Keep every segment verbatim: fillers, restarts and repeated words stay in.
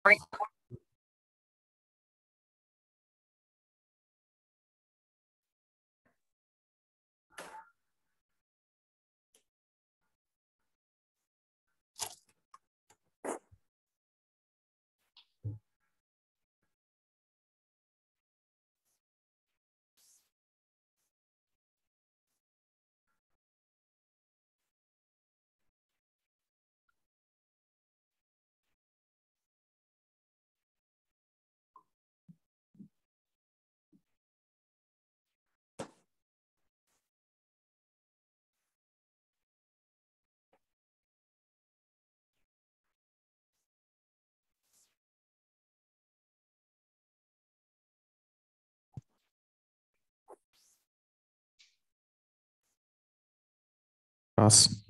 Раз.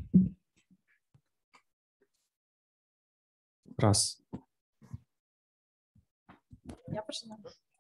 Раз. Я почну.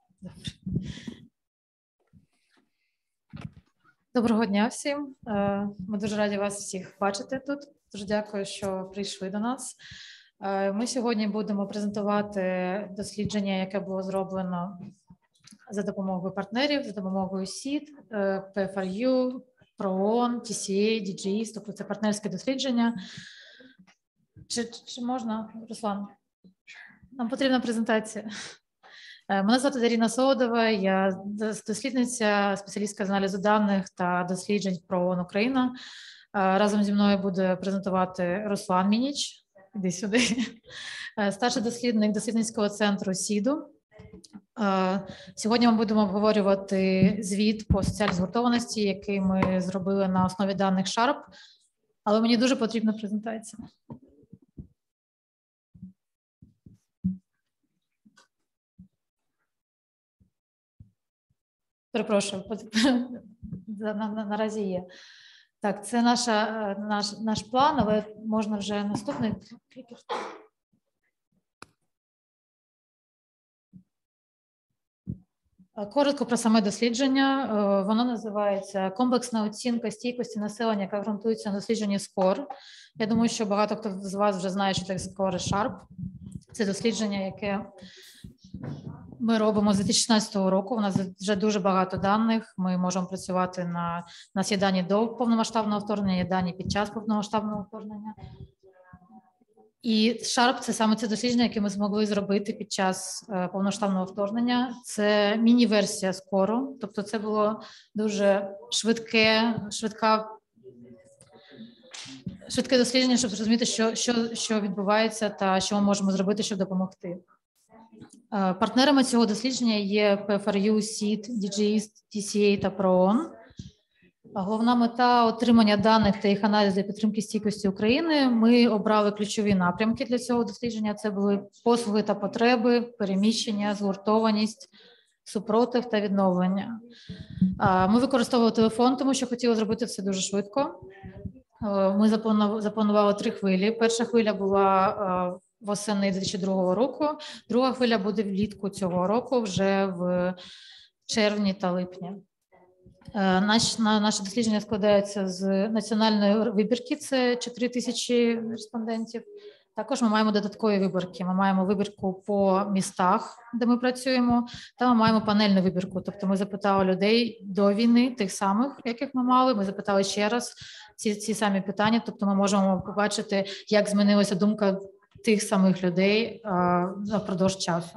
Доброго дня всім. Ми дуже раді вас всіх бачити тут. Дуже дякую, що прийшли до нас. Ми сьогодні будемо презентувати дослідження, яке було зроблено за допомогою партнерів, за допомогою сід, пі еф ар ю, проон, ті сі ей, ді джі ай, тобто це партнерське дослідження. Чи, чи можна, Руслан? Нам потрібна презентація. Мене звати Дарина Солодова, я дослідниця, спеціалістка з аналізу даних та досліджень проон Україна. Разом зі мною буде презентувати Руслан Мініч, іди сюди, старший дослідник дослідницького центру сіду. Сьогодні ми будемо обговорювати звіт по соціальній згуртованості, який ми зробили на основі даних Sharp, але мені дуже потрібна презентація. Перепрошую, на, на, наразі є. Так, це наша, наш, наш план, але можна вже наступний. Коротко про саме дослідження. Воно називається «Комплексна оцінка стійкості населення, яка ґрунтується на дослідженні скор». Я думаю, що багато хто з вас вже знає, що таке скори Sharp. Це дослідження, яке ми робимо з дві тисячі шістнадцятого року. У нас вже дуже багато даних. Ми можемо працювати на, у нас є дані до повномасштабного вторгнення, є дані під час повномасштабного вторгнення. І Sharp – це саме це дослідження, яке ми змогли зробити під час повномасштабного вторгнення. Це міні-версія скору, тобто це було дуже швидке, швидка, швидке дослідження, щоб зрозуміти, що, що, що відбувається та що ми можемо зробити, щоб допомогти. Партнерами цього дослідження є пі еф ар ю, сід, ді джі ай, ті сі ей та проон. Головна мета – отримання даних та їх аналіз для підтримки стійкості України. Ми обрали ключові напрямки для цього дослідження. Це були послуги та потреби, переміщення, згуртованість, супротив та відновлення. Ми використовували телефон, тому що хотіли зробити все дуже швидко. Ми запланували три хвилі. Перша хвиля була восени дві тисячі другого року, друга хвиля буде влітку цього року, вже в червні та липні. Наш, наше дослідження складається з національної вибірки, це чотири тисячі респондентів. Також ми маємо додаткові вибірки. Ми маємо вибірку по містах, де ми працюємо, та ми маємо панельну вибірку. Тобто ми запитали людей до війни, тих самих, яких ми мали, ми запитали ще раз ці, ці самі питання, тобто ми можемо побачити, як змінилася думка тих самих людей впродовж часу.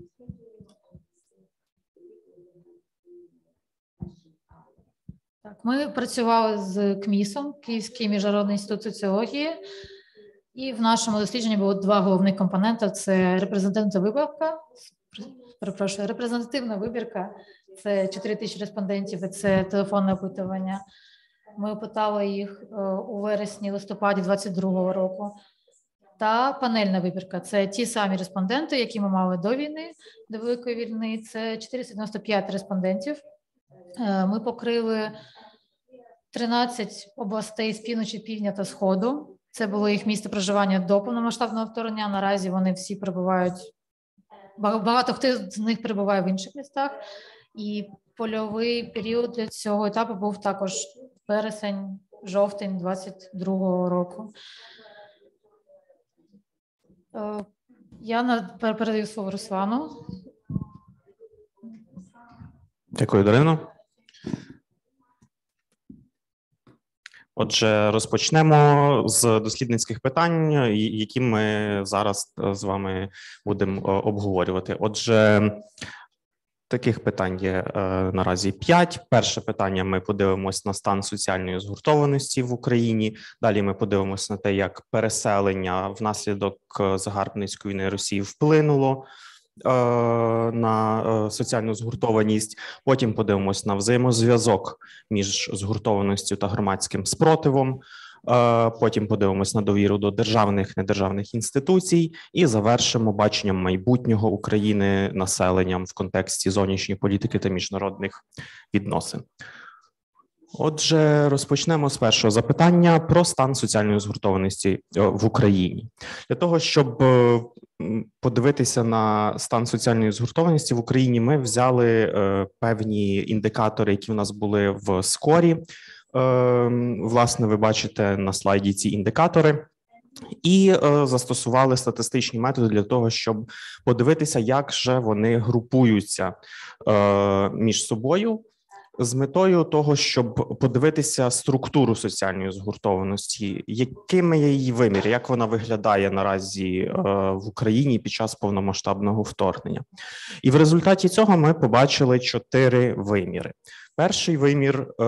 Так, ми працювали з КМІСом, Київський міжнародний інститут соціології, і в нашому дослідженні було два головних компоненти – це репрезентативна вибірка, перепрошую, репрезентативна вибірка, це чотири тисячі респондентів, і це телефонне опитування. Ми опитали їх у вересні-листопаді двадцять другого року. Та панельна вибірка – це ті самі респонденти, які ми мали до війни, до Великої війни, це чотириста дев'яносто п'ять респондентів. Ми покрили тринадцять областей з півночі, півдня та сходу. Це було їх місце проживання до повномасштабного вторгнення. Наразі вони всі перебувають, багато хто з них перебуває в інших містах. І польовий період для цього етапу був також вересень, жовтень двадцять другого року. Я на, передаю слово Руслану. Дякую, Дарино. Отже, розпочнемо з дослідницьких питань, які ми зараз з вами будемо обговорювати. Отже, таких питань є е, наразі п'ять. Перше питання: ми подивимось на стан соціальної згуртованості в Україні. Далі ми подивимось на те, як переселення внаслідок загарбницької війни Росії вплинуло е, на е, соціальну згуртованість. Потім подивимось на взаємозв'язок між згуртованістю та громадським спротивом. Потім подивимось на довіру до державних, недержавних інституцій і завершимо баченням майбутнього України населенням в контексті зовнішньої політики та міжнародних відносин. Отже, розпочнемо з першого запитання про стан соціальної згуртованості в Україні. Для того, щоб подивитися на стан соціальної згуртованості в Україні, ми взяли певні індикатори, які в нас були в скорі. Власне, ви бачите на слайді ці індикатори, і застосували статистичні методи для того, щоб подивитися, як же вони групуються між собою, з метою того, щоб подивитися структуру соціальної згуртованості, якими є її виміри, як вона виглядає наразі в Україні під час повномасштабного вторгнення. І в результаті цього ми побачили чотири виміри. Перший вимір –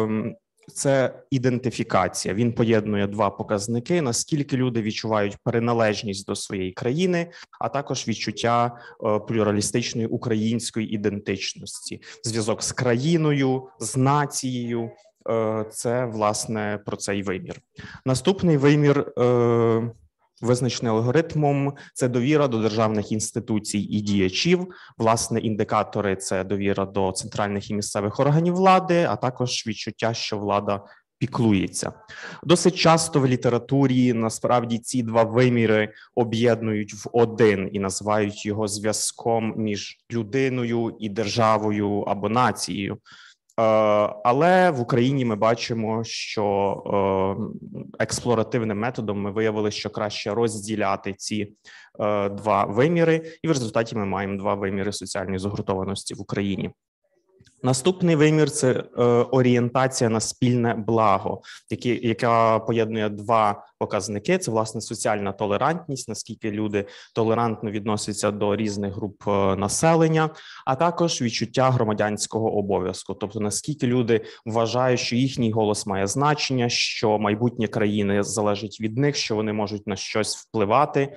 це ідентифікація. Він поєднує два показники: наскільки люди відчувають приналежність до своєї країни, а також відчуття плюралістичної української ідентичності. Зв'язок з країною, з нацією – це, власне, про цей вимір. Наступний вимір, визначений алгоритмом, це довіра до державних інституцій і діячів. Власне, індикатори – це довіра до центральних і місцевих органів влади, а також відчуття, що влада піклується. Досить часто в літературі насправді ці два виміри об'єднують в один і називають його зв'язком між людиною і державою або нацією. Але в Україні ми бачимо, що експлоративним методом ми виявили, що краще розділяти ці два виміри, і в результаті ми маємо два виміри соціальної згуртованості в Україні. Наступний вимір – це орієнтація на спільне благо, які, яка поєднує два показники. Це, власне, соціальна толерантність, наскільки люди толерантно відносяться до різних груп населення, а також відчуття громадянського обов'язку, тобто наскільки люди вважають, що їхній голос має значення, що майбутнє країни залежить від них, що вони можуть на щось впливати.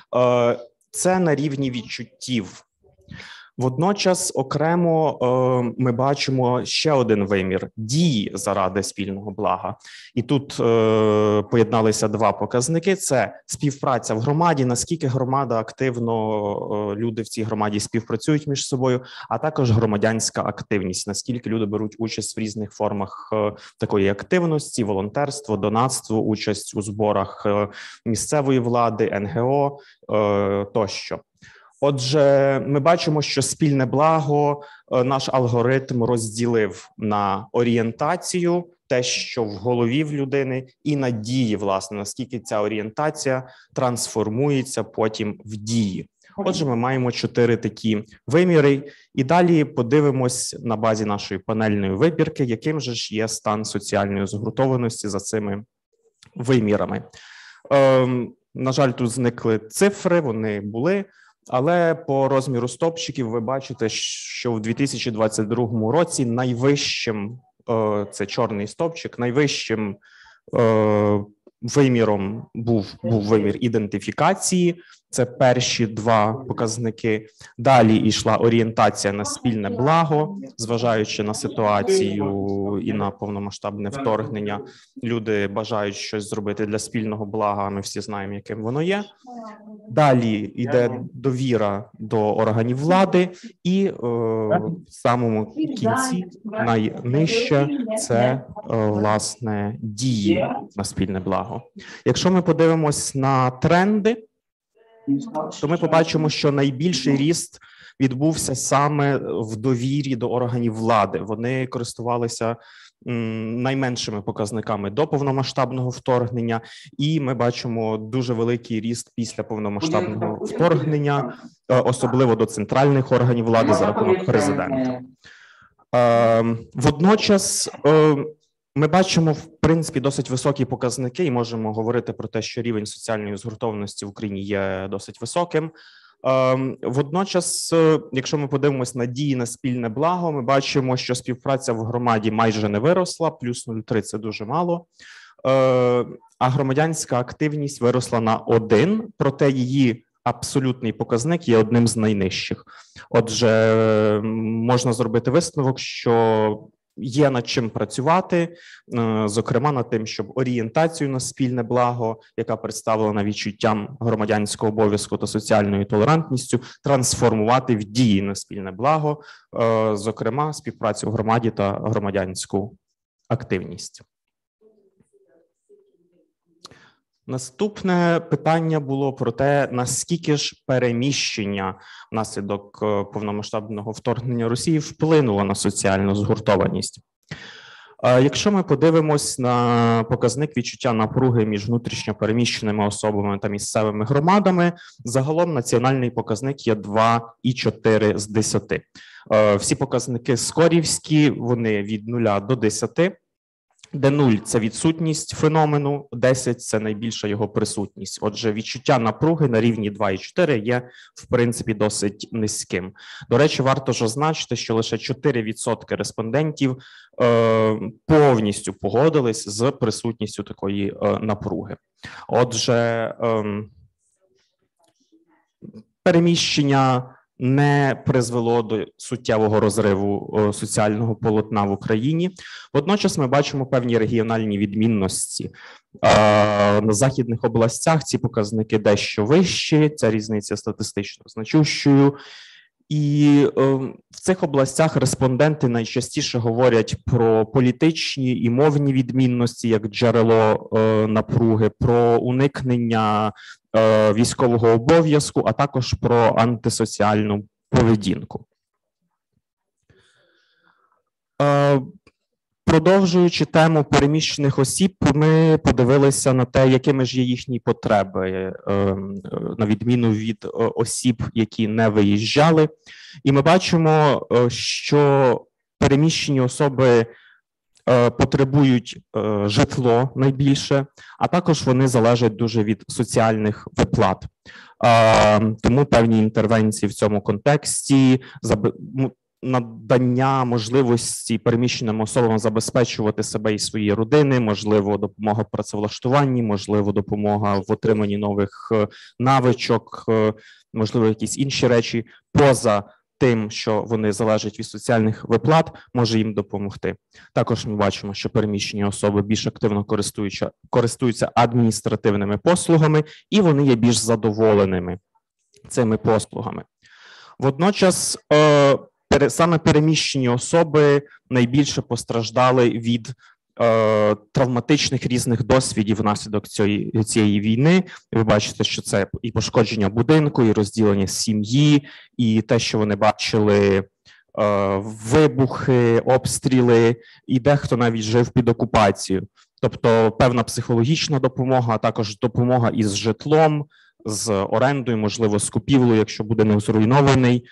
Це на рівні відчуттів. Водночас окремо е, ми бачимо ще один вимір – дії заради спільного блага. І тут е, поєдналися два показники – це співпраця в громаді, наскільки громада активно, е, люди в цій громаді співпрацюють між собою, а також громадянська активність, наскільки люди беруть участь в різних формах е, такої активності, волонтерство, донатство, участь у зборах е, місцевої влади, ен ге о е, тощо. Отже, ми бачимо, що спільне благо наш алгоритм розділив на орієнтацію, те, що в голові в людини, і на дії, власне, наскільки ця орієнтація трансформується потім в дії. Отже, ми маємо чотири такі виміри, і далі подивимось на базі нашої панельної вибірки, яким же ж є стан соціальної згуртованості за цими вимірами. Ем, на жаль, тут зникли цифри, вони були. Але по розміру стовпчиків ви бачите, що в дві тисячі двадцять другому році найвищим, це чорний стовпчик, найвищим виміром був, був вимір ідентифікації, це перші два показники. Далі йшла орієнтація на спільне благо, зважаючи на ситуацію і на повномасштабне вторгнення. Люди бажають щось зробити для спільного блага, ми всі знаємо, яким воно є. Далі йде довіра до органів влади і е, в самому кінці найнижче це е, власне дії на спільне благо. Якщо ми подивимось на тренди, то ми побачимо, що найбільший ріст відбувся саме в довірі до органів влади. Вони користувалися найменшими показниками до повномасштабного вторгнення, і ми бачимо дуже великий ріст після повномасштабного вторгнення, особливо до центральних органів влади за рахунок президента. Водночас ми бачимо, в принципі, досить високі показники і можемо говорити про те, що рівень соціальної згуртованості в Україні є досить високим. Водночас, якщо ми подивимось на дії на спільне благо, ми бачимо, що співпраця в громаді майже не виросла, плюс нуль цілих три – це дуже мало, а громадянська активність виросла на один, проте її абсолютний показник є одним з найнижчих. Отже, можна зробити висновок, що є над чим працювати, зокрема над тим, щоб орієнтацію на спільне благо, яка представлена відчуттям громадянського обов'язку та соціальною толерантністю, трансформувати в дії на спільне благо, зокрема співпрацю в громаді та громадянську активність. Наступне питання було про те, наскільки ж переміщення внаслідок повномасштабного вторгнення Росії вплинуло на соціальну згуртованість. Якщо ми подивимось на показник відчуття напруги між внутрішньо переміщеними особами та місцевими громадами, загалом національний показник є два цілих чотири з десяти. Всі показники скорівські, вони від нуля до десяти. Де нуль – це відсутність феномену, десять – це найбільша його присутність. Отже, відчуття напруги на рівні два цілих чотири є, в принципі, досить низьким. До речі, варто ж означити, що лише чотири відсотки респондентів е, повністю погодились з присутністю такої е, напруги. Отже, е, переміщення не призвело до суттєвого розриву соціального полотна в Україні. Водночас ми бачимо певні регіональні відмінності. На західних областях ці показники дещо вищі, ця різниця статистично значущою. І в цих областях респонденти найчастіше говорять про політичні і мовні відмінності як джерело напруги, про уникнення військового обов'язку, а також про антисоціальну поведінку. Продовжуючи тему переміщених осіб, ми подивилися на те, якими ж є їхні потреби, на відміну від осіб, які не виїжджали. І ми бачимо, що переміщені особи потребують житло найбільше, а також вони залежать дуже від соціальних виплат. Тому певні інтервенції в цьому контексті, надання можливості переміщеним особам забезпечувати себе і свої родини, можливо, допомога в працевлаштуванні, можливо, допомога в отриманні нових навичок, можливо, якісь інші речі, поза тим, що вони залежать від соціальних виплат, може їм допомогти. Також ми бачимо, що переміщені особи більш активно користуються, користуються адміністративними послугами, і вони є більш задоволеними цими послугами. Водночас, е, саме переміщені особи найбільше постраждали від е, травматичних різних досвідів внаслідок цієї, цієї війни. Ви бачите, що це і пошкодження будинку, і розділення сім'ї, і те, що вони бачили, е, вибухи, обстріли, і дехто навіть жив під окупацією. Тобто певна психологічна допомога, а також допомога із житлом, з орендою, можливо, з купівлею, якщо будинок зруйнований,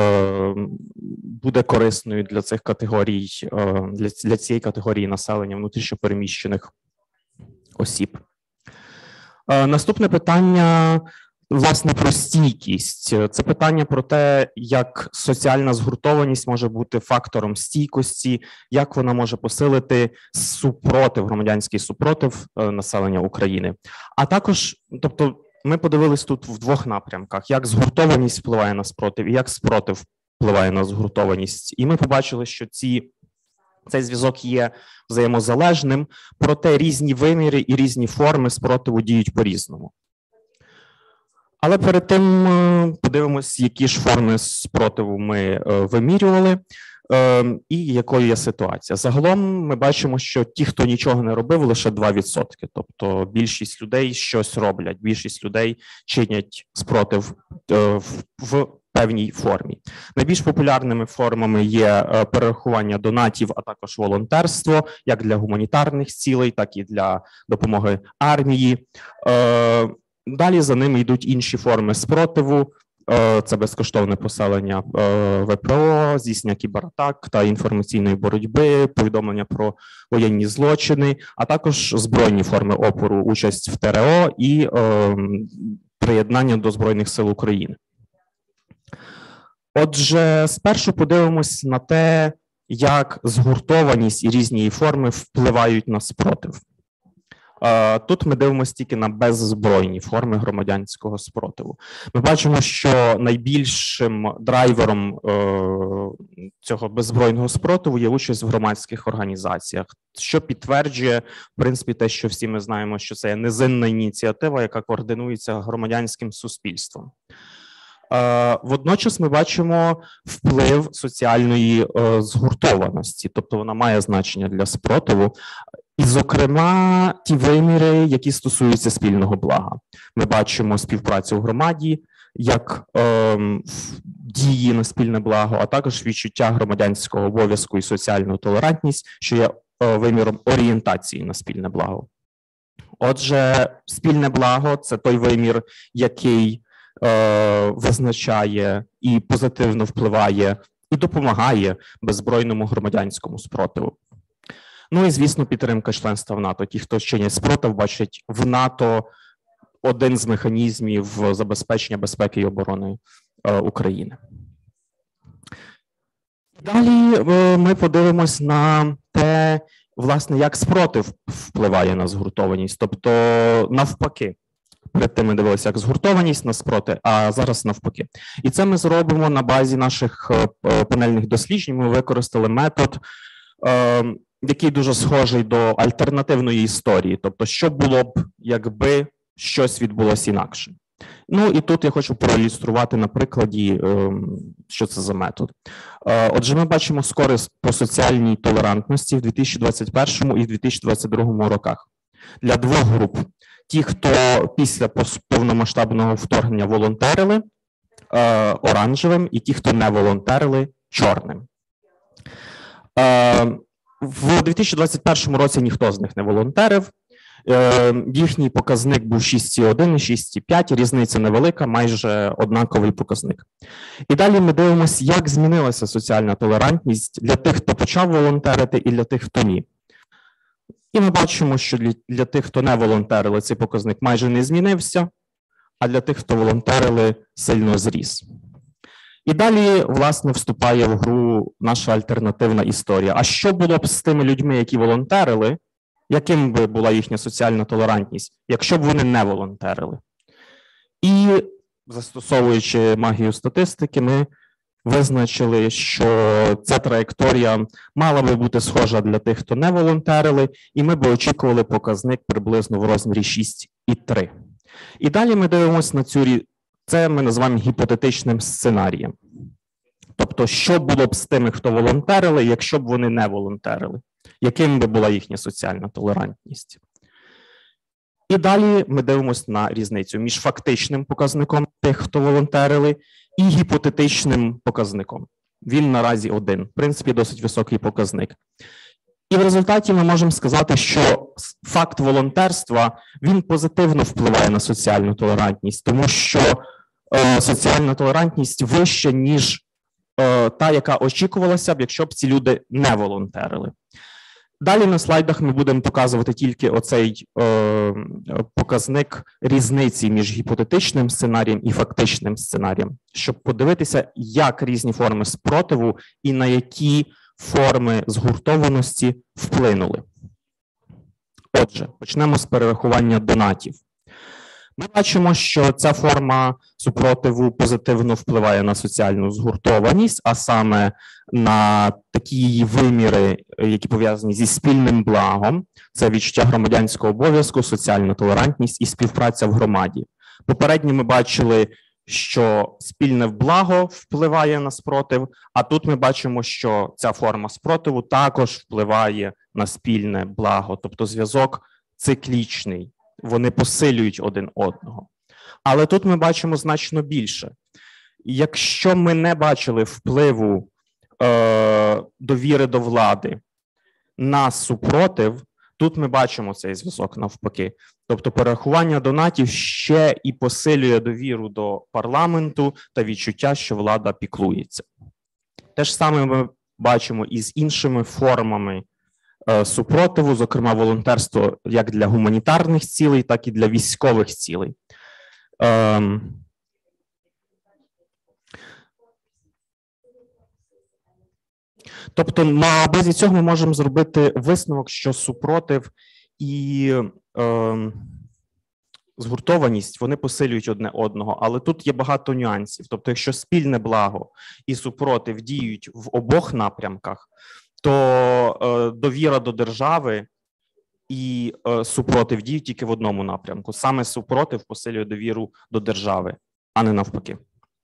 буде корисною для цих категорій, для, для цієї категорії населення внутрішньо переміщених осіб. Наступне питання, власне, про стійкість. Це питання про те, як соціальна згуртованість може бути фактором стійкості, як вона може посилити супротив, громадянський супротив населення України. А також, тобто, ми подивились тут в двох напрямках, як згуртованість впливає на спротив і як спротив впливає на згуртованість. І ми побачили, що ці, цей зв'язок є взаємозалежним, проте різні виміри і різні форми спротиву діють по-різному. Але перед тим подивимось, які ж форми спротиву ми вимірювали. І якою є ситуація? Загалом ми бачимо, що ті, хто нічого не робив, лише два відсотки. Тобто більшість людей щось роблять, більшість людей чинять спротив в певній формі. Найбільш популярними формами є перерахування донатів, а також волонтерство, як для гуманітарних цілей, так і для допомоги армії. Далі за ними йдуть інші форми спротиву. Це безкоштовне поселення ВПО, здійснення кібератак та інформаційної боротьби, повідомлення про воєнні злочини, а також збройні форми опору, участь в ТРО і приєднання до Збройних сил України. Отже, спершу подивимось на те, як згуртованість і різні її форми впливають на спротив. Тут ми дивимося тільки на беззбройні форми громадянського спротиву. Ми бачимо, що найбільшим драйвером цього беззбройного спротиву є участь в громадських організаціях, що підтверджує, в принципі, те, що всі ми знаємо, що це низинна ініціатива, яка координується громадянським суспільством. Водночас ми бачимо вплив соціальної згуртованості, тобто вона має значення для спротиву. І, зокрема, ті виміри, які стосуються спільного блага. Ми бачимо співпрацю в громаді, як е, дії на спільне благо, а також відчуття громадянського обов'язку і соціальну толерантність, що є е, виміром орієнтації на спільне благо. Отже, спільне благо – це той вимір, який е, визначає і позитивно впливає і допомагає беззбройному громадянському спротиву. Ну і, звісно, підтримка членства в НАТО. Ті, хто чинять спротив, бачать в НАТО один з механізмів забезпечення безпеки і оборони е, України. Далі е, ми подивимось на те, власне, як спротив впливає на згуртованість, тобто навпаки. Перед тим ми дивилися, як згуртованість на спротив, а зараз навпаки. І це ми зробимо на базі наших е, панельних досліджень. Ми використали метод, е, який дуже схожий до альтернативної історії. Тобто, що було б, якби щось відбулося інакше. Ну, і тут я хочу проілюструвати на прикладі, що це за метод. Отже, ми бачимо скорість по соціальній толерантності в дві тисячі двадцять першому і дві тисячі двадцять другому роках. Для двох груп. Ті, хто після повномасштабного вторгнення волонтерили, оранжевим, і ті, хто не волонтерили, чорним. В дві тисячі двадцять першому році ніхто з них не волонтерив. Їхній показник був шість цілих один і шість цілих п'ять, різниця невелика, майже однаковий показник. І далі ми дивимося, як змінилася соціальна толерантність для тих, хто почав волонтерити, і для тих, хто ні. І ми бачимо, що для, для тих, хто не волонтерили, цей показник майже не змінився, а для тих, хто волонтерили, сильно зріс. І далі, власне, вступає в гру наша альтернативна історія. А що було б з тими людьми, які волонтерили, яким би була їхня соціальна толерантність, якщо б вони не волонтерили? І, застосовуючи магію статистики, ми визначили, що ця траєкторія мала би бути схожа для тих, хто не волонтерили, і ми би очікували показник приблизно в розмірі шість цілих три. І далі ми дивимося на цю різницю. Це ми називаємо гіпотетичним сценарієм. Тобто, що було б з тими, хто волонтерили, якщо б вони не волонтерили? Яким би була їхня соціальна толерантність? І далі ми дивимося на різницю між фактичним показником тих, хто волонтерили, і гіпотетичним показником. Він наразі один. В принципі, досить високий показник. І в результаті ми можемо сказати, що факт волонтерства, він позитивно впливає на соціальну толерантність, тому що е, соціальна толерантність вища, ніж е, та, яка очікувалася б, якщо б ці люди не волонтерили. Далі на слайдах ми будемо показувати тільки оцей е, показник різниці між гіпотетичним сценарієм і фактичним сценарієм, щоб подивитися, як різні форми спротиву і на які форми згуртованості вплинули. Отже, почнемо з перерахування донатів. Ми бачимо, що ця форма супротиву позитивно впливає на соціальну згуртованість, а саме на такі її виміри, які пов'язані зі спільним благом. Це відчуття громадянського обов'язку, соціальна толерантність і співпраця в громаді. Попередньо ми бачили, що спільне благо впливає на спротив, а тут ми бачимо, що ця форма спротиву також впливає на спільне благо, тобто зв'язок циклічний, вони посилюють один одного. Але тут ми бачимо значно більше. Якщо ми не бачили впливу е, довіри до влади на супротив, тут ми бачимо цей зв'язок навпаки. Тобто перерахування донатів ще і посилює довіру до парламенту та відчуття, що влада піклується. Те ж саме ми бачимо і з іншими формами е, супротиву, зокрема волонтерство як для гуманітарних цілей, так і для військових цілей. Е, Тобто на базі цього ми можемо зробити висновок, що супротив і е, згуртованість, вони посилюють одне одного, але тут є багато нюансів. Тобто якщо спільне благо і супротив діють в обох напрямках, то е, довіра до держави і е, супротив діють тільки в одному напрямку. Саме супротив посилює довіру до держави, а не навпаки.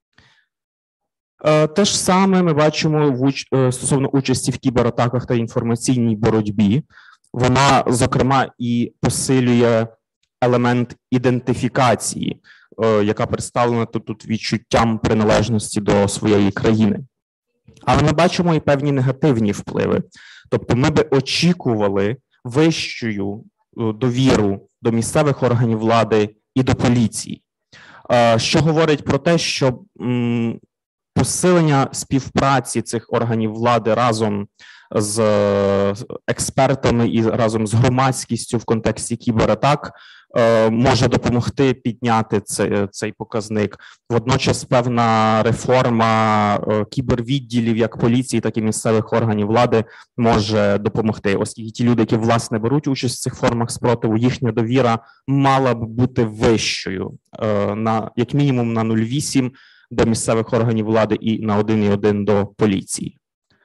Те ж саме ми бачимо в уч... стосовно участі в кібератаках та інформаційній боротьбі. Вона, зокрема, і посилює елемент ідентифікації, яка представлена тут, тут відчуттям приналежності до своєї країни. Але ми бачимо і певні негативні впливи. Тобто ми би очікували вищу довіру до місцевих органів влади і до поліції, що говорить про те, що посилення співпраці цих органів влади разом з експертами і разом з громадськістю в контексті кібератак може допомогти підняти цей, цей показник. Водночас певна реформа кібервідділів як поліції, так і місцевих органів влади може допомогти, оскільки ті люди, які власне беруть участь в цих формах спротиву, їхня довіра мала б бути вищою, на як мінімум на нуль цілих вісім до місцевих органів влади і на один цілих один до поліції.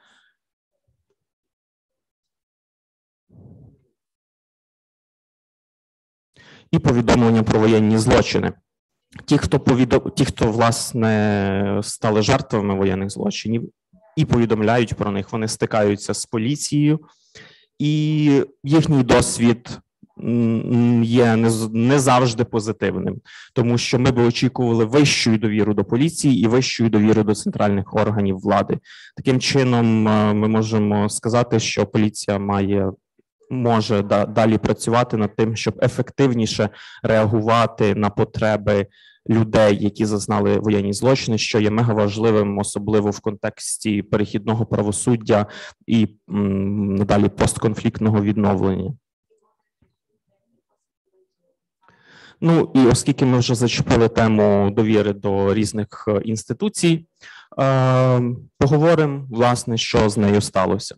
І повідомлення про воєнні злочини. Ті, хто, повідом... Ті, хто власне, стали жертвами воєнних злочинів і повідомляють про них, вони стикаються з поліцією, і їхній досвід є не завжди позитивним, тому що ми би очікували вищу довіру до поліції і вищу довіру до центральних органів влади. Таким чином, ми можемо сказати, що поліція має, може далі працювати над тим, щоб ефективніше реагувати на потреби людей, які зазнали воєнні злочини, що є мегаважливим, особливо в контексті перехідного правосуддя і надалі постконфліктного відновлення. Ну і оскільки ми вже зачепили тему довіри до різних інституцій, е, поговоримо, власне, що з нею сталося.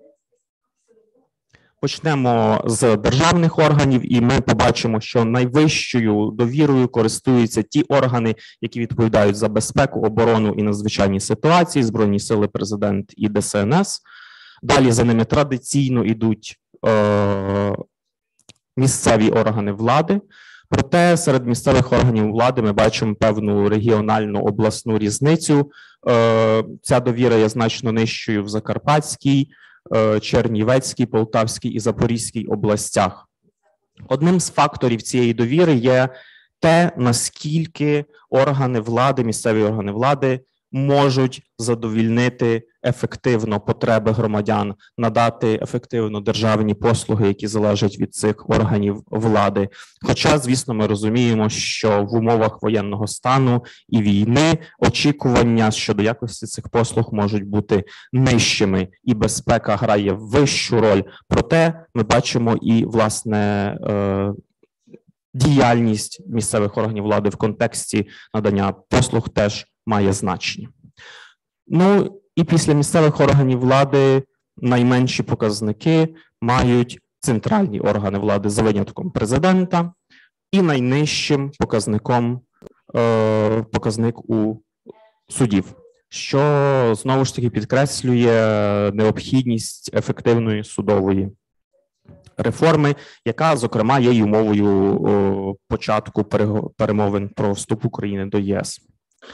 Почнемо з державних органів, і ми побачимо, що найвищою довірою користуються ті органи, які відповідають за безпеку, оборону і надзвичайні ситуації, Збройні сили, президент і Де Се Ен Ес. Далі за ними традиційно йдуть е, місцеві органи влади. Проте серед місцевих органів влади ми бачимо певну регіональну обласну різницю. Ця довіра є значно нижчою в Закарпатській, Чернівецькій, Полтавській і Запорізькій областях. Одним з факторів цієї довіри є те, наскільки органи влади, місцеві органи влади можуть задовільнити ефективно потреби громадян, надати ефективно державні послуги, які залежать від цих органів влади. Хоча, звісно, ми розуміємо, що в умовах воєнного стану і війни очікування щодо якості цих послуг можуть бути нижчими, і безпека грає вищу роль. Проте ми бачимо і, власне, діяльність місцевих органів влади в контексті надання послуг теж має значення. Ну, і після місцевих органів влади найменші показники мають центральні органи влади за винятком президента, і найнижчим показником е, показник у судів, що знову ж таки підкреслює необхідність ефективної судової реформи, яка, зокрема, є й умовою о, початку перемовин про вступ України до Є С.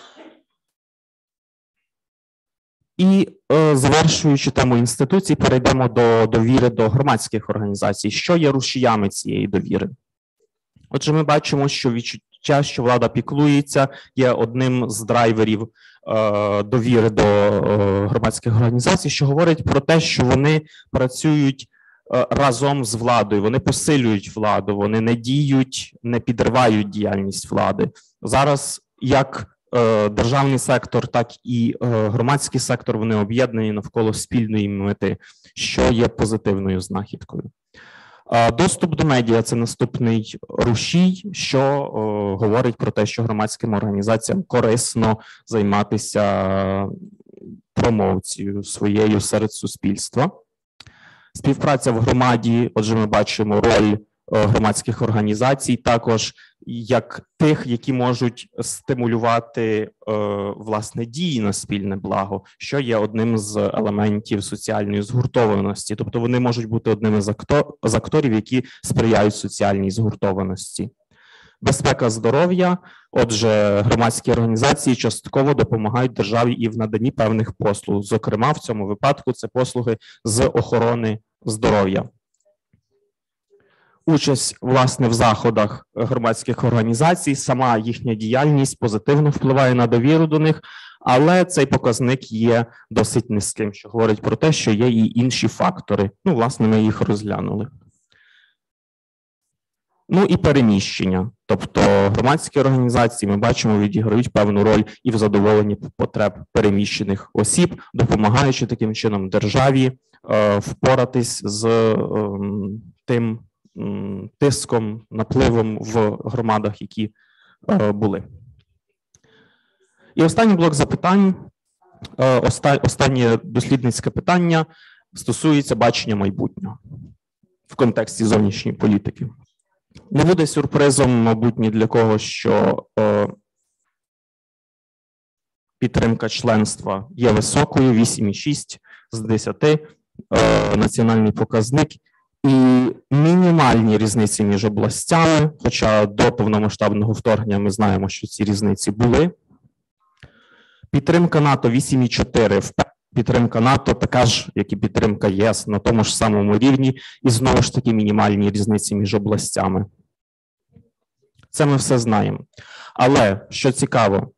І е, завершуючи тему інституцій, перейдемо до довіри до громадських організацій. Що є рушіями цієї довіри? Отже, ми бачимо, що відчуття, що влада піклується, є одним з драйверів е, довіри до е, громадських організацій, що говорить про те, що вони працюють е, разом з владою, вони посилюють владу, вони не діють, не підривають діяльність влади. Зараз як е, державний сектор, так і е, громадський сектор, вони об'єднані навколо спільної мети, що є позитивною знахідкою. Доступ до медіа – це наступний рушій, що о, говорить про те, що громадським організаціям корисно займатися промоцією своєю серед суспільства. Співпраця в громаді, отже, ми бачимо роль громадських організацій, також як тих, які можуть стимулювати е, власне дії на спільне благо, що є одним з елементів соціальної згуртованості. Тобто вони можуть бути одним з, актор, з акторів, які сприяють соціальній згуртованості. Безпека здоров'я, отже, громадські організації частково допомагають державі і в наданні певних послуг. Зокрема, в цьому випадку це послуги з охорони здоров'я. Участь, власне, в заходах громадських організацій, сама їхня діяльність позитивно впливає на довіру до них, але цей показник є досить низьким, що говорить про те, що є і інші фактори. Ну, власне, ми їх розглянули. Ну і переміщення. Тобто громадські організації, ми бачимо, відіграють певну роль і в задоволенні потреб переміщених осіб, допомагаючи таким чином державі е, впоратись з е, тим тиском, напливом в громадах, які е, були. І останній блок запитань, е, оста, останнє дослідницьке питання стосується бачення майбутнього в контексті зовнішньої політики. Не буде сюрпризом, мабуть, ні для кого, що е, підтримка членства є високою, вісім цілих шість з десяти, е, національний показник, і мінімальні різниці між областями, хоча до повномасштабного вторгнення ми знаємо, що ці різниці були. Підтримка НАТО вісім цілих чотири. Підтримка НАТО така ж, як і підтримка ЄС, на тому ж самому рівні, і знову ж таки мінімальні різниці між областями. Це ми все знаємо. Але, що цікаво,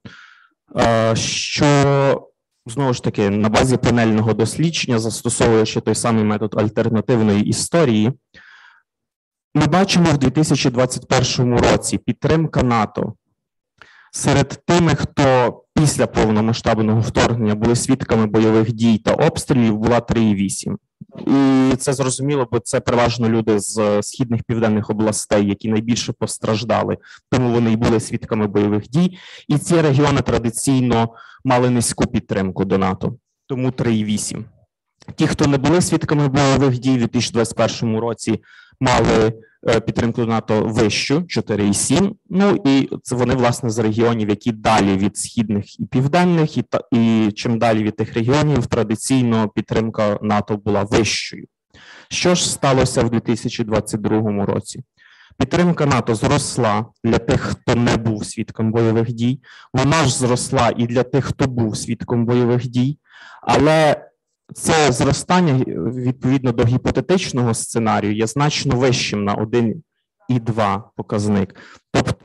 що, знову ж таки, на базі панельного дослідження, застосовуючи той самий метод альтернативної історії, ми бачимо в дві тисячі двадцять першому році підтримка НАТО серед тими, хто після повномасштабного вторгнення були свідками бойових дій та обстрілів, була три цілих вісім. І це зрозуміло, бо це переважно люди з східних південних областей, які найбільше постраждали, тому вони й були свідками бойових дій. І ці регіони традиційно мали низьку підтримку до НАТО, тому три цілих вісім. Ті, хто не були свідками бойових дій у дві тисячі двадцять першому році, мали підтримку до НАТО вищу, чотири цілих сім. Ну і це вони, власне, з регіонів, які далі від східних і південних, і, і чим далі від тих регіонів, традиційно підтримка НАТО була вищою. Що ж сталося в дві тисячі двадцять другому році? Підтримка НАТО зросла для тих, хто не був свідком бойових дій, вона ж зросла і для тих, хто був свідком бойових дій, але це зростання, відповідно до гіпотетичного сценарію, є значно вищим на один цілих два показник. Тобто,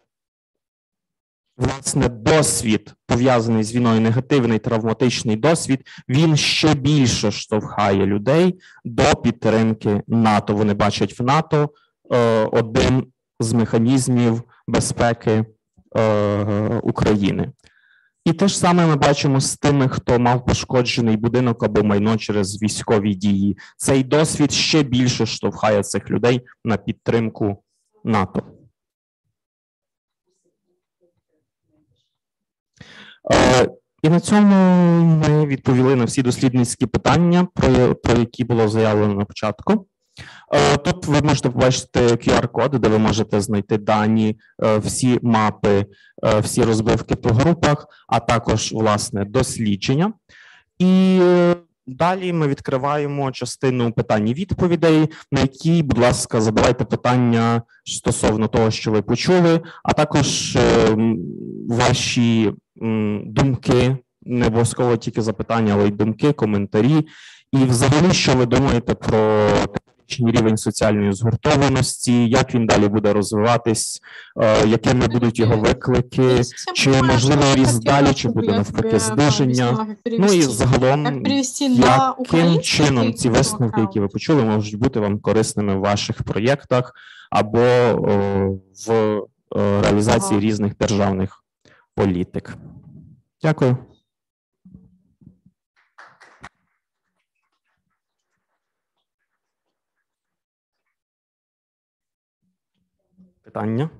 власне, досвід, пов'язаний з війною, негативний травматичний досвід, він ще більше штовхає людей до підтримки НАТО. Вони бачать в НАТО е, один з механізмів безпеки е, України. І те ж саме ми бачимо з тими, хто мав пошкоджений будинок або майно через військові дії. Цей досвід ще більше штовхає цих людей на підтримку НАТО. Е, і на цьому ми відповіли на всі дослідницькі питання, про, про які було заявлено на початку. Тут ви можете побачити кю ар-код, де ви можете знайти дані, всі мапи, всі розбивки по групах, а також, власне, дослідження. І далі ми відкриваємо частину питань і відповідей, на які, будь ласка, задавайте питання стосовно того, що ви почули, а також ваші думки не обов'язково тільки запитання, але й думки, коментарі. І взагалі, що ви думаєте про технічний рівень соціальної згуртованості, як він далі буде розвиватись, якими будуть його виклики, чи можливо ріст далі, чи буде навпаки зниження. Ну і загалом, яким чином ці висновки, які ви почули, можуть бути вам корисними в ваших проєктах або в реалізації різних державних політик. Дякую. Питання?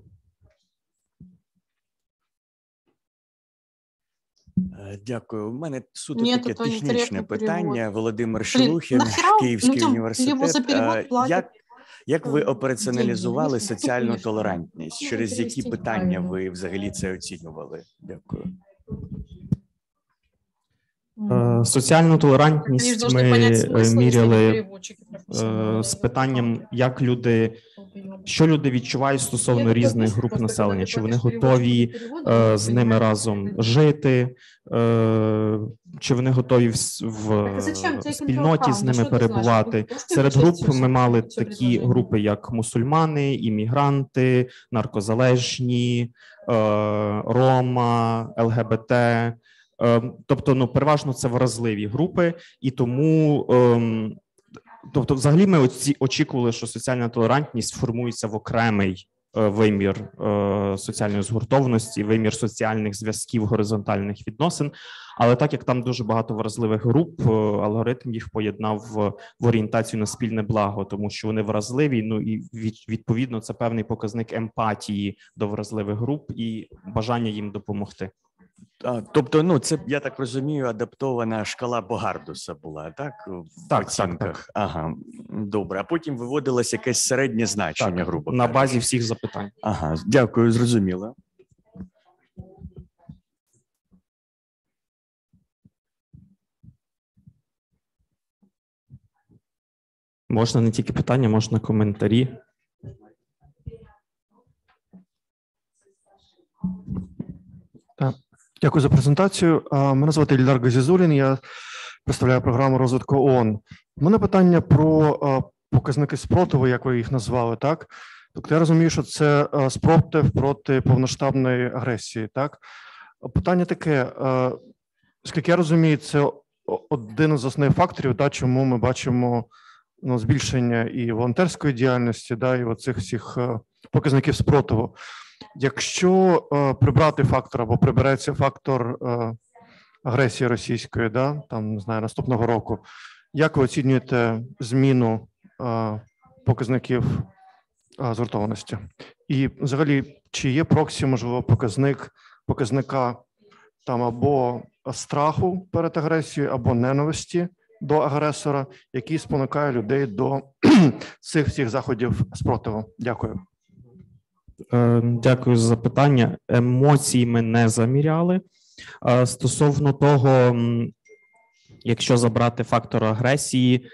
Дякую. У мене суто Ні, таке технічне питання. Перевод. Володимир Шелухін, Київський університет. Як, як ви операціоналізували соціальну толерантність? Через які питання ви взагалі це оцінювали? Дякую. Соціальну толерантність ми міряли з питанням, як люди, що люди відчувають стосовно різних груп населення, чи вони готові з ними разом жити, чи вони готові в спільноті з ними перебувати. Серед груп ми мали такі групи, як мусульмани, іммігранти, наркозалежні, рома, ел ге бе те. Тобто, ну, переважно це вразливі групи, і тому, ем, тобто, взагалі ми очікували, що соціальна толерантність формується в окремий е, вимір е, соціальної згуртованості, вимір соціальних зв'язків, горизонтальних відносин, але так як там дуже багато вразливих груп, е, алгоритм їх поєднав в, в орієнтацію на спільне благо, тому що вони вразливі, ну і від, відповідно це певний показник емпатії до вразливих груп і бажання їм допомогти. А, тобто, ну, це, я так розумію, адаптована шкала Богардуса була, так? В так, оцінках. Так, так. Ага, добре. А потім виводилось якесь середнє значення, так, грубо на базі всіх запитань. Ага, дякую, зрозуміло. Можна не тільки питання, можна коментарі. Так. Дякую за презентацію. Мене звати Ільдар Газізулін, я представляю програму розвитку ООН. У мене питання про показники спротиву, як ви їх назвали, так? Тобто я розумію, що це спротив проти повноштабної агресії, так? Питання таке, оскільки я розумію, це один з основних факторів, да, чому ми бачимо ну, збільшення і волонтерської діяльності, да, і оцих всіх показників спротиву. Якщо е, прибрати фактор або прибереться фактор е, агресії російської, да, там, не знаю, наступного року, як ви оцінюєте зміну е, показників е, згуртованості? І взагалі, чи є проксі, можливо, показник, показника там або страху перед агресією, або ненависті до агресора, який спонукає людей до цих всіх заходів спротиву? Дякую. Дякую за запитання. Емоції ми не заміряли. Стосовно того, якщо забрати фактор агресії,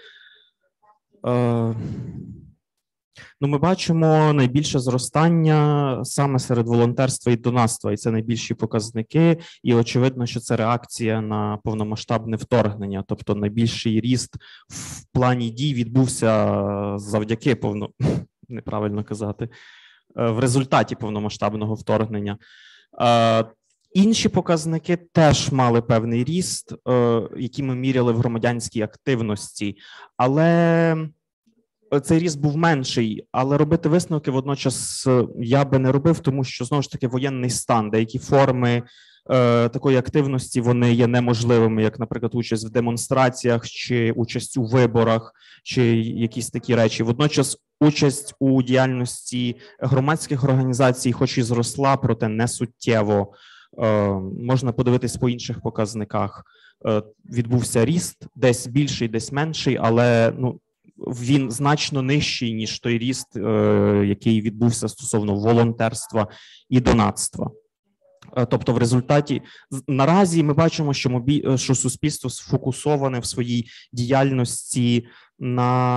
ну, ми бачимо найбільше зростання саме серед волонтерства і донатства, і це найбільші показники, і очевидно, що це реакція на повномасштабне вторгнення, тобто найбільший ріст в плані дій відбувся завдяки, повно... неправильно казати, в результаті повномасштабного вторгнення. Інші показники теж мали певний ріст, який ми міряли в громадянській активності, але цей ріст був менший, але робити висновки водночас я би не робив, тому що, знову ж таки, воєнний стан, деякі форми е, такої активності, вони є неможливими, як, наприклад, участь в демонстраціях, чи участь у виборах, чи якісь такі речі. Водночас участь у діяльності громадських організацій хоч і зросла, проте не суттєво. Е, можна подивитись по інших показниках. Е, відбувся ріст, десь більший, десь менший, але, ну, він значно нижчий, ніж той ріст, е, який відбувся стосовно волонтерства і донатства. Е, тобто в результаті, наразі ми бачимо, що, мобі... що суспільство сфокусоване в своїй діяльності на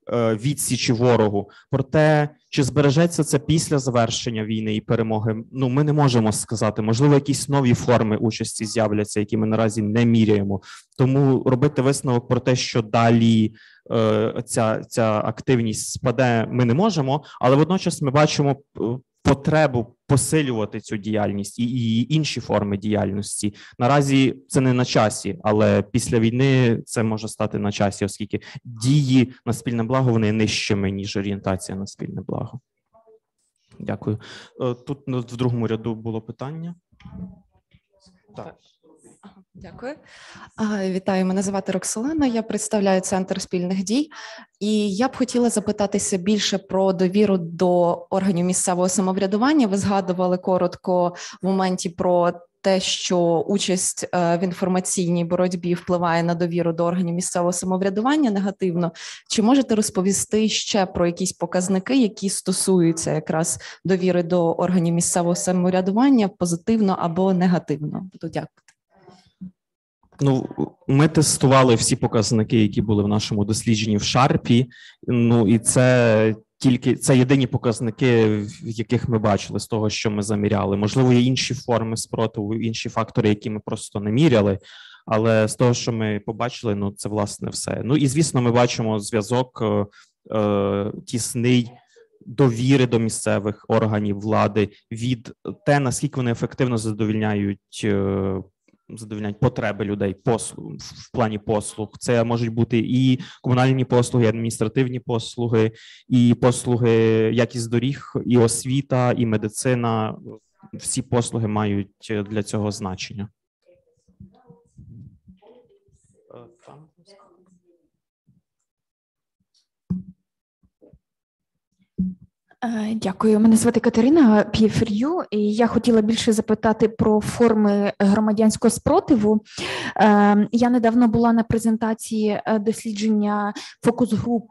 відсічі ворогу. Проте, чи збережеться це після завершення війни і перемоги, ну, ми не можемо сказати. Можливо, якісь нові форми участі з'являться, які ми наразі не міряємо. Тому робити висновок про те, що далі е, ця, ця активність спаде, ми не можемо, але водночас ми бачимо потребу посилювати цю діяльність і, і інші форми діяльності. Наразі це не на часі, але після війни це може стати на часі, оскільки дії на спільне благо, вони нижчими, ніж орієнтація на спільне благо. Дякую. Тут в другому ряду було питання. Так. Дякую. Вітаю, мене звати Роксолана, я представляю Центр спільних дій. І я б хотіла запитатися більше про довіру до органів місцевого самоврядування. Ви згадували коротко в моменті про те, що участь в інформаційній боротьбі впливає на довіру до органів місцевого самоврядування негативно. Чи можете розповісти ще про якісь показники, які стосуються якраз довіри до органів місцевого самоврядування позитивно або негативно? Буду дякувати. Ну, ми тестували всі показники, які були в нашому дослідженні в Шарпі. Ну, і це тільки це єдині показники, в яких ми бачили з того, що ми заміряли. Можливо, є інші форми спротиву, інші фактори, які ми просто не міряли. Але з того, що ми побачили, ну це власне все. Ну і звісно, ми бачимо зв'язок е, е, тісний довіри до місцевих органів влади від те, наскільки вони ефективно задовільняють. Е, задовольняють потреби людей послуг, в плані послуг. Це можуть бути і комунальні послуги, і адміністративні послуги, і послуги якість доріг, і освіта, і медицина. Всі послуги мають для цього значення. Дякую. Мене звати Катерина, пі еф ар ю, і я хотіла більше запитати про форми громадянського спротиву. Я недавно була на презентації дослідження фокус-груп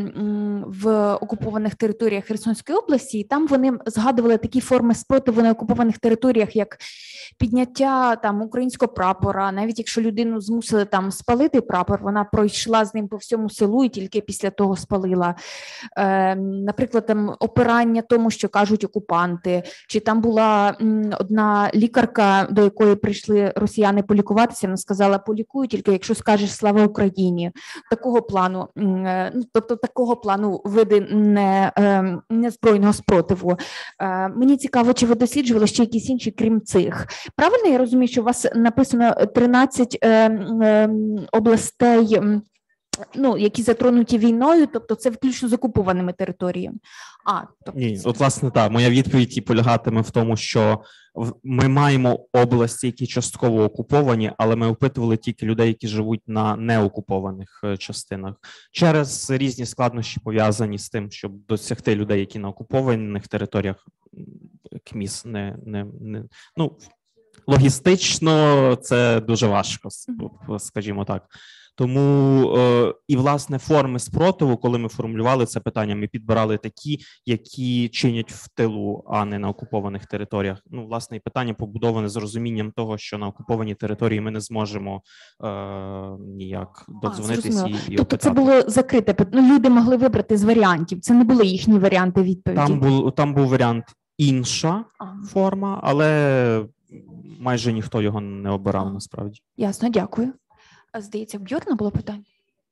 в окупованих територіях Херсонської області, і там вони згадували такі форми спротиву на окупованих територіях, як підняття там українського прапора. Навіть якщо людину змусили там спалити прапор, вона пройшла з ним по всьому селу і тільки після того спалила. Наприклад, там опирання тому, що кажуть окупанти, чи там була м, одна лікарка, до якої прийшли росіяни полікуватися, вона сказала, полікую тільки якщо скажеш слава Україні. Такого плану, м, ну, тобто такого плану види не, е, не збройного спротиву. Е, мені цікаво, чи ви досліджували ще якісь інші, крім цих. Правильно я розумію, що у вас написано тринадцять е, е, областей, ну, які затронуті війною, тобто це включно з окупованими територіями? А, тобто... Ні, от власне так, моя відповідь і полягатиме в тому, що ми маємо області, які частково окуповані, але ми опитували тільки людей, які живуть на неокупованих частинах. Через різні складнощі пов'язані з тим, щоб досягти людей, які на окупованих територіях, КМІС не, не, не ну, логістично це дуже важко, скажімо так. Тому е, і, власне, форми спротиву, коли ми формулювали це питання, ми підбирали такі, які чинять в тилу, а не на окупованих територіях. Ну, власне, і питання побудоване з розумінням того, що на окупованій території ми не зможемо е, ніяк додзвонитися і, і Тобто опитати. Це було закрите, ну, люди могли вибрати з варіантів, це не були їхні варіанти відповіді? Там був, там був варіант інша ага. форма, але майже ніхто його не обирав ага. насправді. Ясно, дякую. Здається, в Бьорна було питання.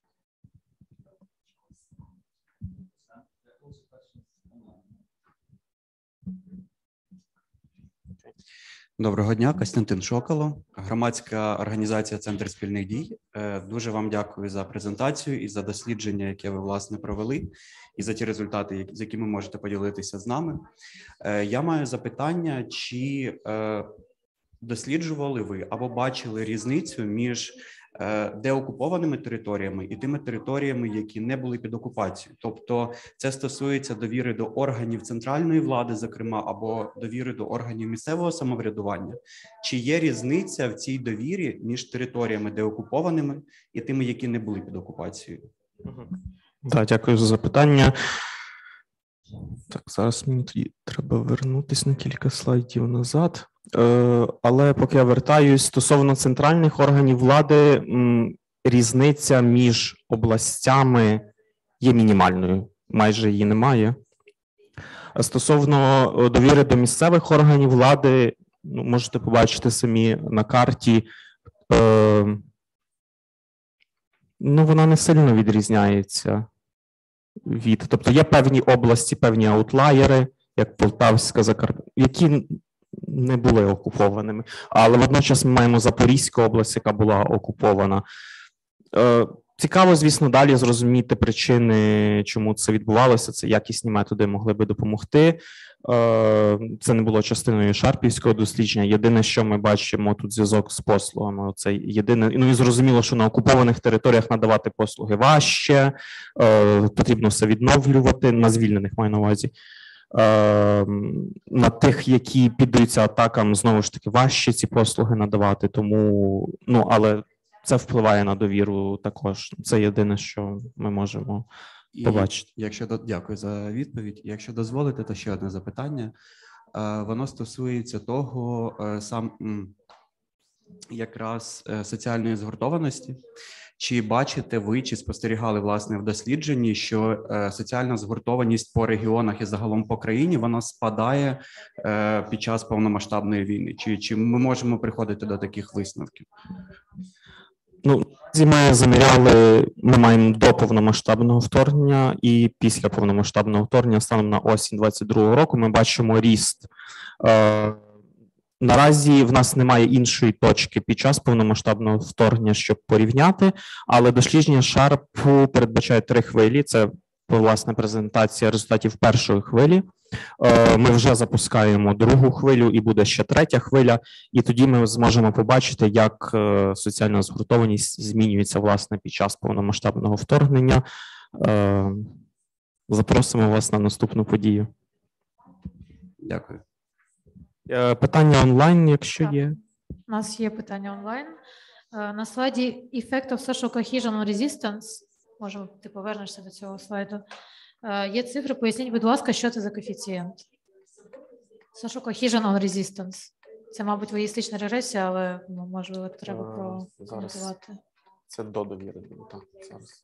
Доброго дня, Костянтин Шоколо, громадська організація «Центр спільних дій». Дуже вам дякую за презентацію і за дослідження, яке ви, власне, провели, і за ті результати, з якими можете поділитися з нами. Я маю запитання, чи досліджували ви або бачили різницю між деокупованими територіями і тими територіями, які не були під окупацією. Тобто це стосується довіри до органів центральної влади, зокрема, або довіри до органів місцевого самоврядування. Чи є різниця в цій довірі між територіями деокупованими і тими, які не були під окупацією? Так, дякую за запитання. Так, зараз мені тоді треба вернутися на кілька слайдів назад. Але поки я вертаюсь, стосовно центральних органів влади, різниця між областями є мінімальною, майже її немає. Стосовно довіри до місцевих органів влади, ну, можете побачити самі на карті, е, ну, вона не сильно відрізняється від, тобто є певні області, певні аутлаєри, як Полтавська, Закарпаття, які не були окупованими. Але водночас ми маємо Запорізьку область, яка була окупована. Е, цікаво, звісно, далі зрозуміти причини, чому це відбувалося. Це якісні методи могли би допомогти. Е, це не було частиною шарпівського дослідження. Єдине, що ми бачимо тут зв'язок з послугами. Це єдине. Ну і зрозуміло, що на окупованих територіях надавати послуги важче, е, потрібно все відновлювати, на звільнених маю на увазі. На тих, які піддаються атакам, знову ж таки, важче ці послуги надавати, тому, ну, але це впливає на довіру також. Це єдине, що ми можемо і побачити. Якщо, дякую за відповідь. Якщо дозволите, то ще одне запитання. Воно стосується того, сам якраз соціальної згуртованості. Чи бачите ви, чи спостерігали, власне, в дослідженні, що е, соціальна згуртованість по регіонах і загалом по країні, вона спадає е, під час повномасштабної війни? Чи, чи ми можемо приходити до таких висновків? Ну, ми заміряли, ми маємо до повномасштабного вторгнення і після повномасштабного вторгнення, станом на осінь двадцять другого року, ми бачимо ріст. Е, Наразі в нас немає іншої точки під час повномасштабного вторгнення, щоб порівняти, але дослідження Шарпу передбачає три хвилі. Це, власне, презентація результатів першої хвилі. Ми вже запускаємо другу хвилю і буде ще третя хвиля, і тоді ми зможемо побачити, як соціальна згуртованість змінюється, власне, під час повномасштабного вторгнення. Запросимо вас на наступну подію. Дякую. Питання онлайн, якщо так. Є. У нас є питання онлайн. На слайді Effect of Social Cohesion on Resistance, може, ти повернешся до цього слайду, є цифри, поясніть, будь ласка, що це за коефіцієнт? Social Cohesion on Resistance. Це, мабуть, логістична регресія, але, ну, можливо, треба прокоментувати. Це до довіри, так, зараз.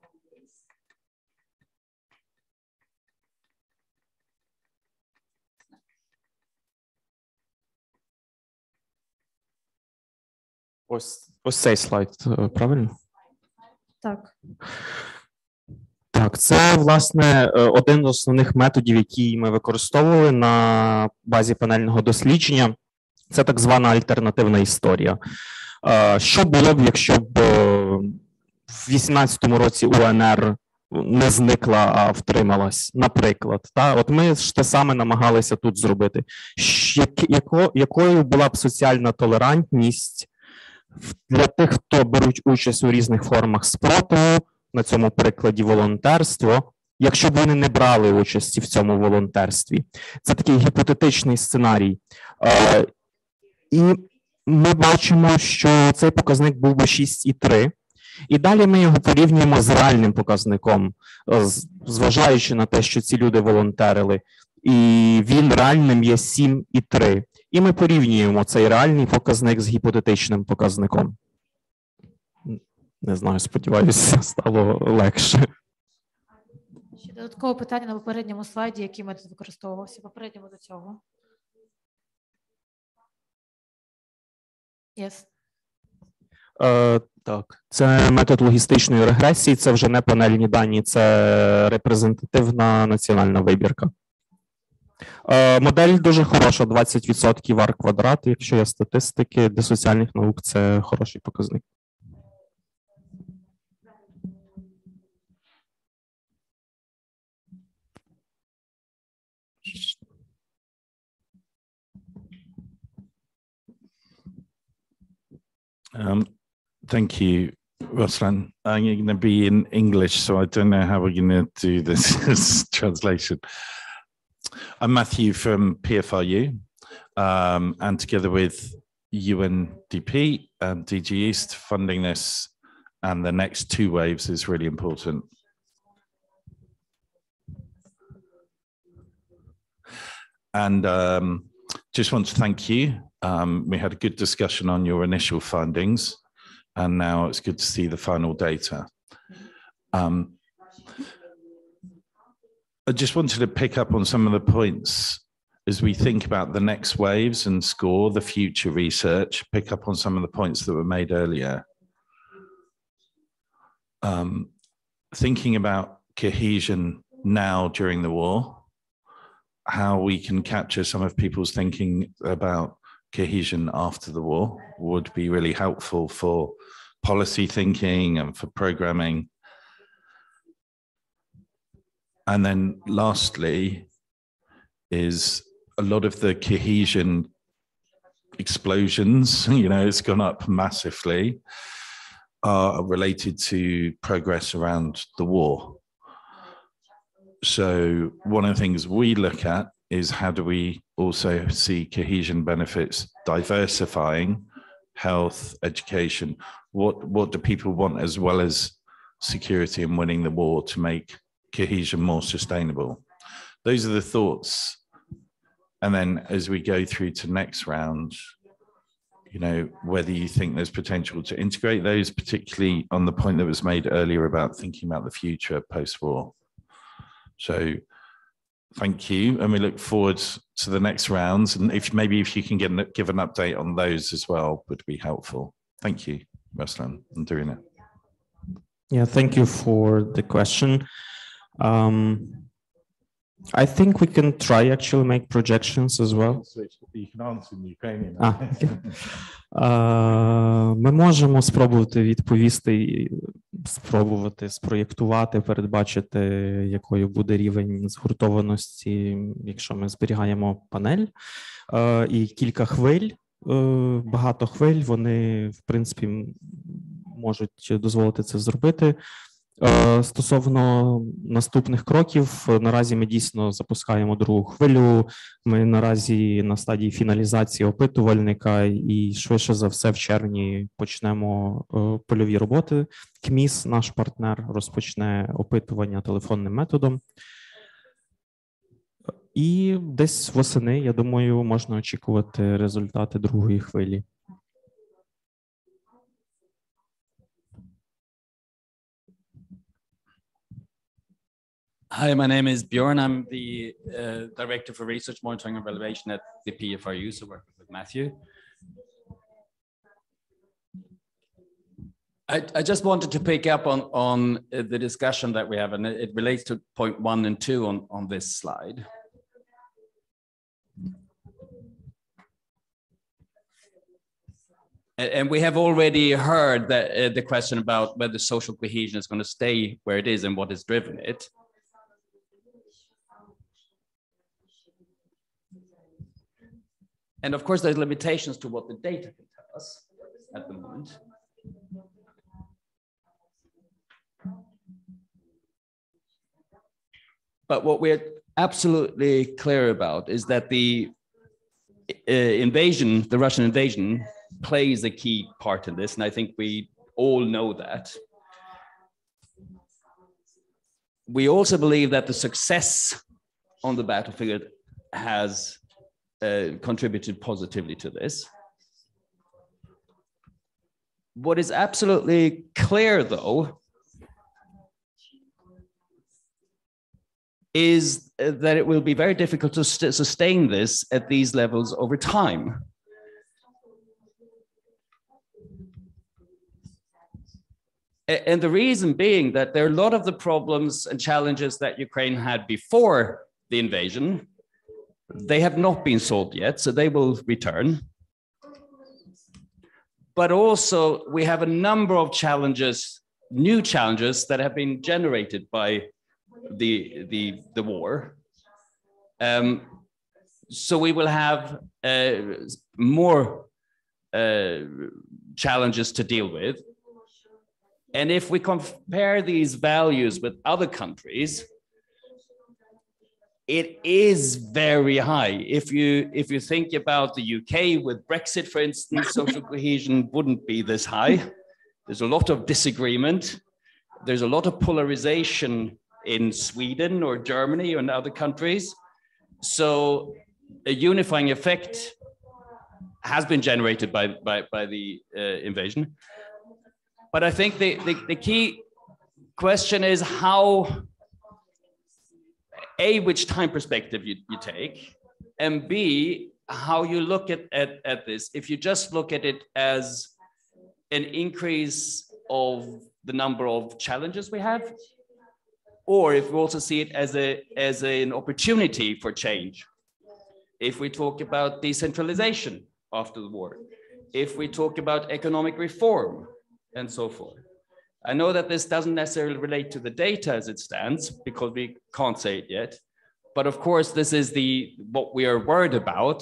Ось, ось цей слайд, правильно? Так. Так, це, власне, один з основних методів, який ми використовували на базі панельного дослідження. Це так звана альтернативна історія. Що було б, якщо б в вісімнадцятому році УНР не зникла, а втрималась, наприклад. Та? От ми ж те саме намагалися тут зробити. Яко, якою була б соціальна толерантність для тих, хто беруть участь у різних формах спротиву, на цьому прикладі волонтерство, якщо б вони не брали участі в цьому волонтерстві. Це такий гіпотетичний сценарій. Е, і ми бачимо, що цей показник був би шість цілих три. І далі ми його порівнюємо з реальним показником, зважаючи на те, що ці люди волонтерили. І він реальним є сім цілих три. І ми порівнюємо цей реальний показник з гіпотетичним показником. Не знаю, сподіваюся, стало легше. Ще додаткове питання на попередньому слайді, який метод використовувався, попередньому до цього. Yes. Е, так, це метод логістичної регресії, це вже не панельні дані, це репрезентативна національна вибірка. Е, модель дуже хороша, двадцять відсотків ар квадрат, якщо є статистики, для соціальних наук це хороший показник. Um, thank you, Ruslan. I'm going to be in English, so I don't know how we're going to do this translation. I'm Matthew from P F R U, um, and together with U N D P and D G East, funding this and the next two waves is really important. And um, just want to thank you. Um, we had a good discussion on your initial findings, and now it's good to see the final data. Um, I just wanted to pick up on some of the points as we think about the next waves and SCORE, the future research, pick up on some of the points that were made earlier. Um, thinking about cohesion now during the war, how we can capture some of people's thinking about cohesion after the war would be really helpful for policy thinking and for programming. And then lastly is a lot of the cohesion explosions, you know, it's gone up massively, are related to progress around the war. So one of the things we look at is how do we also see cohesion benefits diversifying health, education? What, what do people want as well as security and winning the war to make cohesion more sustainable? Those are the thoughts. And then as we go through to next round, you know, whether you think there's potential to integrate those, particularly on the point that was made earlier about thinking about the future post-war. So thank you. And we look forward to the next rounds. And if maybe if you can get, give an update on those as well, would be helpful. Thank you, Ruslan and Darina. Yeah, thank you for the question. Um, I think we can try actually make projections as well. You can answer in Ukrainian. Ah, okay. uh, ми можемо спробувати відповісти, спробувати спроєктувати, передбачити, якою буде рівень згуртованості, якщо ми зберігаємо панель. Uh, і кілька хвиль, uh, багато хвиль, вони, в принципі, можуть дозволити це зробити. Стосовно наступних кроків, наразі ми дійсно запускаємо другу хвилю. Ми наразі на стадії фіналізації опитувальника і швидше за все в червні почнемо польові роботи. КМІС, наш партнер, розпочне опитування телефонним методом. І десь восени, я думаю, можна очікувати результати другої хвилі. Hi, my name is Bjorn. I'm the uh, Director for Research Monitoring and Evaluation at the P F R U, so working with Matthew. I, I just wanted to pick up on, on the discussion that we have, and it relates to point one and two on, on this slide. And we have already heard that, uh, the question about whether social cohesion is going to stay where it is and what has driven it. And of course, there's limitations to what the data can tell us at the moment. But what we're absolutely clear about is that the uh, invasion, the Russian invasion, plays a key part in this. And I think we all know that. We also believe that the success on the battlefield has Uh, contributed positively to this. What is absolutely clear, though, is that it will be very difficult to sustain this at these levels over time. And the reason being that there are a lot of the problems and challenges that Ukraine had before the invasion. They have not been solved yet, so they will return. But also, we have a number of challenges, new challenges that have been generated by the, the, the war. Um, so we will have uh, more uh, challenges to deal with. And if we compare these values with other countries, it is very high. If you if you think about the U K with Brexit, for instance, social cohesion wouldn't be this high. There's a lot of disagreement. There's a lot of polarization in Sweden or Germany or in other countries. So a unifying effect has been generated by, by, by the uh, invasion. But I think the, the, the key question is how A, which time perspective you, you take, and B, how you look at, at, at this. If you just look at it as an increase of the number of challenges we have, or if we also see it as, a, as an opportunity for change. If we talk about decentralization after the war, if we talk about economic reform, and so forth. I know that this doesn't necessarily relate to the data as it stands, because we can't say it yet. But of course, this is the what we are worried about.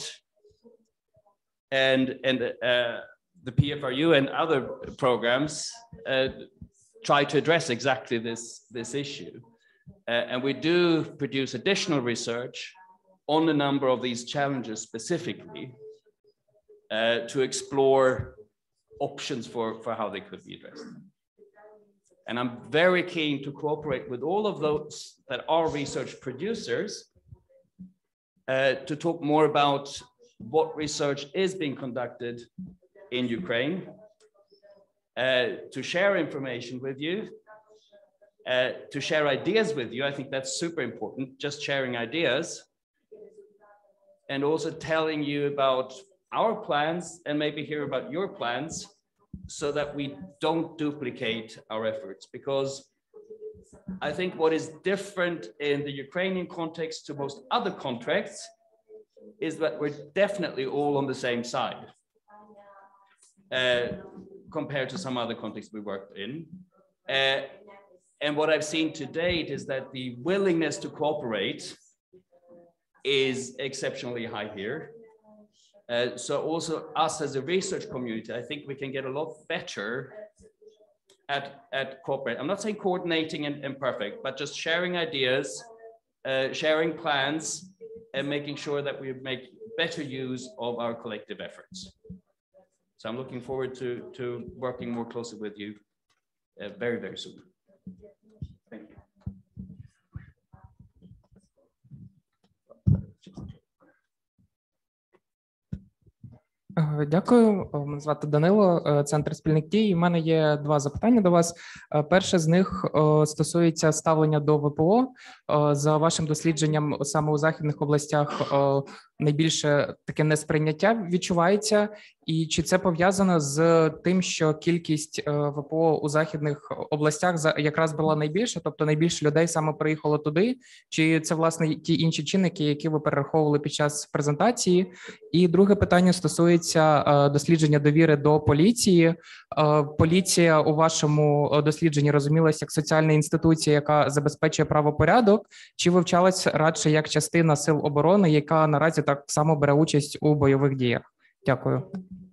And, and uh, the P F R U and other programs uh, try to address exactly this, this issue. Uh, and we do produce additional research on a number of these challenges specifically uh, to explore options for, for how they could be addressed. And I'm very keen to cooperate with all of those that are research producers uh, to talk more about what research is being conducted in Ukraine, uh, to share information with you, uh, to share ideas with you. I think that's super important, just sharing ideas, and also telling you about our plans and maybe hear about your plans, so that we don't duplicate our efforts. Because I think what is different in the Ukrainian context to most other contexts is that we're definitely all on the same side uh, compared to some other contexts we worked in. Uh, and what I've seen to date is that the willingness to cooperate is exceptionally high here. Uh, so also us as a research community, I think we can get a lot better at, at cooperating. I'm not saying coordinating and, and perfect, but just sharing ideas, uh, sharing plans, and making sure that we make better use of our collective efforts. So I'm looking forward to, to working more closely with you uh, very, very soon. Thank you. Дякую. Мене звати Данило, Центр спільних дій. У мене є два запитання до вас. Перше з них стосується ставлення до ВПО. За вашим дослідженням, саме у західних областях найбільше таке несприйняття відчувається, і чи це пов'язано з тим, що кількість ВПО у західних областях якраз була найбільша, тобто найбільше людей саме приїхало туди, чи це, власне, ті інші чинники, які ви перераховували під час презентації? І друге питання стосується дослідження довіри до поліції. Поліція у вашому дослідженні розумілася як соціальна інституція, яка забезпечує правопорядок, чи вивчалась радше як частина сил оборони, яка наразі так само бере участь у бойових діях? Дякую.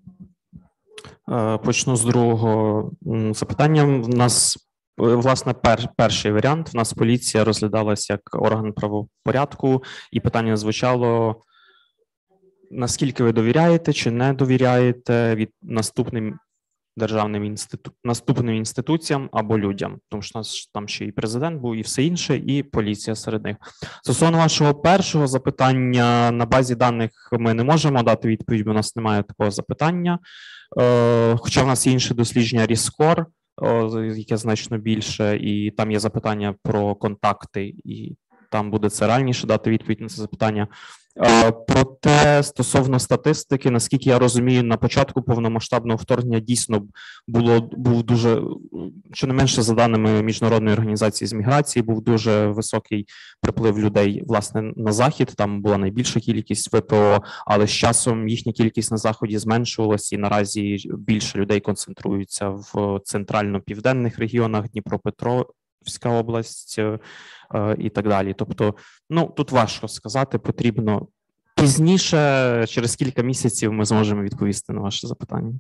Почну з другого запитання. У нас, власне, пер, перший варіант. У нас поліція розглядалася як орган правопорядку, і питання звучало, наскільки ви довіряєте чи не довіряєте від наступним державним інститу... наступним інституціям або людям, тому що у нас там ще і президент був, і все інше, і поліція серед них. Стосовно вашого першого запитання, на базі даних ми не можемо дати відповідь, бо у нас немає такого запитання, е, хоча в нас є інше дослідження Ріскор, яке значно більше, і там є запитання про контакти, і там буде це реальніше дати відповідь на це запитання. Проте стосовно статистики, наскільки я розумію, на початку повномасштабного вторгнення дійсно було був дуже, щонайменше за даними Міжнародної організації з міграції, був дуже високий приплив людей, власне, на захід. Там була найбільша кількість ВПО, але з часом їхня кількість на заході зменшувалась, і наразі більше людей концентруються в центрально-південних регіонах, Дніпропетровська область і так далі. Тобто, ну, тут важко сказати, потрібно пізніше, через кілька місяців ми зможемо відповісти на ваше запитання.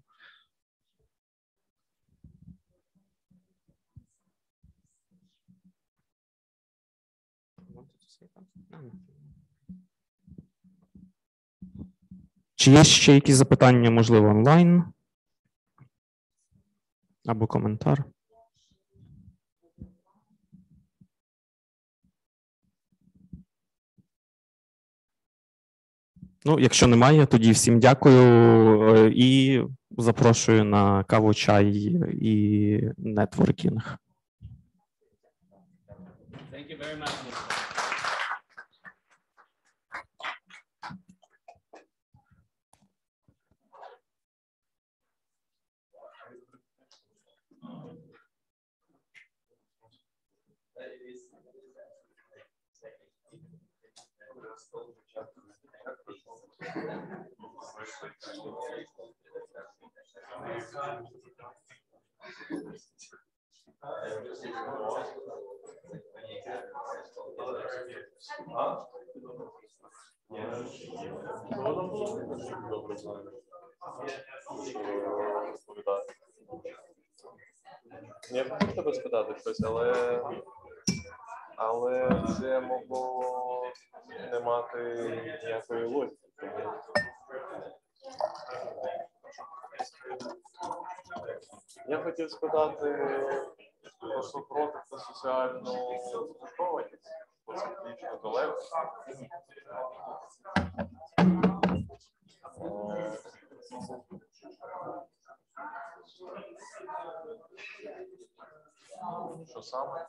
Чи є ще якісь запитання, можливо, онлайн? Або коментар? Ну, якщо немає, тоді всім дякую і запрошую на каву, чай і нетворкінг. Thank you very much. Я хотів тебе спитати щось, але, але це могло не мати ніякої логіки. Я хотів спитати про супротив та соціальну згуртованість, специфічно далеко. Що саме?